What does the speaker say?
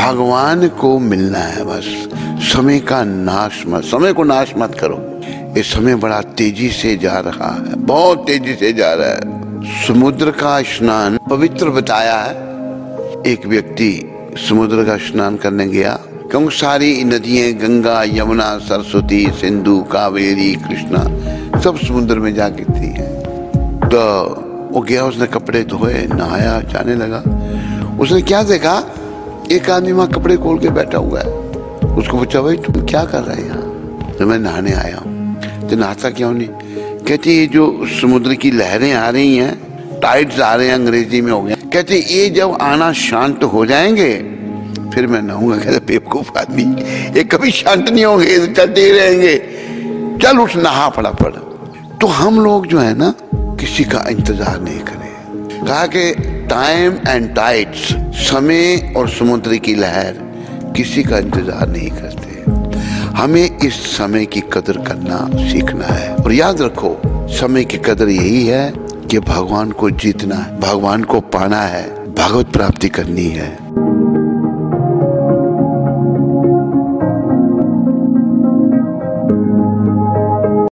भगवान को मिलना है बस। समय का नाश मत, समय को नाश मत करो। ये समय बड़ा तेजी से जा रहा है, बहुत तेजी से जा रहा है। समुद्र का स्नान पवित्र बताया है। एक व्यक्ति समुद्र का स्नान करने गया, क्योंकि सारी नदियां गंगा, यमुना, सरस्वती, सिंधु, कावेरी, कृष्णा सब समुद्र में जा गिरती है। तो वो गया, उसने कपड़े धोए, नहाया, जाने लगा। उसने क्या देखा, एक आदमी वहां कपड़े खोल के बैठा हुआ है। उसको पूछा, भाई तुम क्या कर रहे हैं यहाँ? तो मैं नहाने आया हूँ। तो नहाता क्यों नहीं? कहते ये जो समुद्र की लहरें आ रही हैं, टाइड्स आ रहे हैं, अंग्रेजी में हो गया। कहते ये जब आना शांत हो जाएंगे फिर मैं नहाऊंगा। कहते बेवकूफ आदमी, ये कभी शांत नहीं होंगे, चलते ही रहेंगे। चल उठ, नहा फटाफट। तो हम लोग जो है ना, किसी का इंतजार नहीं करें। कहा कि टाइम एंड टाइड्स, समय और समुद्र की लहर किसी का इंतजार नहीं करते। हमें इस समय की कदर करना सीखना है। और याद रखो, समय की कदर यही है कि भगवान को जीतना है, भगवान को पाना है, भगवत प्राप्ति करनी है।